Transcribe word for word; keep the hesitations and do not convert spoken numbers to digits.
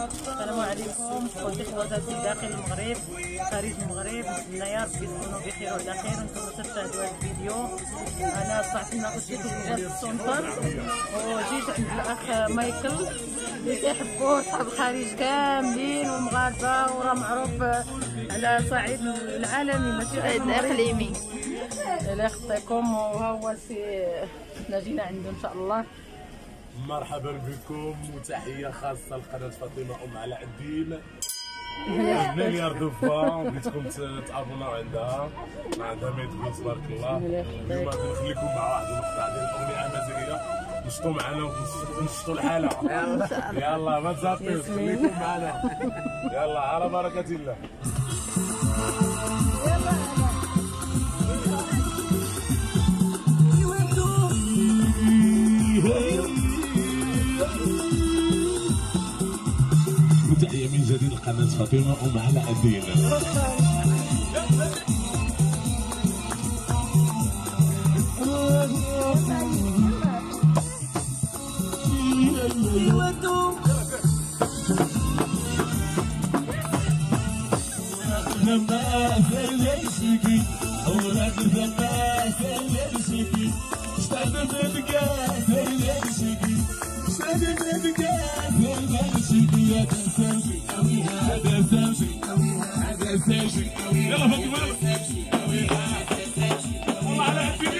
السلام عليكم خوتي خواتاتي داخل المغرب خارج المغرب، نتمنى يا ربي تكونوا بخير وعلى خير وانتم تشاهدوا هذا الفيديو. انا طلعت ناخذ شي خدمه السونتر وجيت عند الاخ مايكل اللي كيحبوه صحاب الخارج كاملين والمغاربه، وراه معروف على صعيد العالمي ماشي غير الاقليمي. الله يخطيكم. وها هو سي حنا جينا عنده ان شاء الله. مرحبا بكم وتحيه خاصه لقناه فاطمه ام علاء الدين مليار دوفا. بغيتكم تابوناو عندها عندها ميدوين تبارك الله. اليوم غادي نخليكم مع واحد المقطع ديال الاغنيه امازيغيه، نشطوا معنا ونشطوا الحاله. يلا ما تزابطوش، خليكم معنا. يلا على بركه الله. تحية من جديد لقناة فاطمة أم علاء الدين. يلا فاطمة والله على الدين.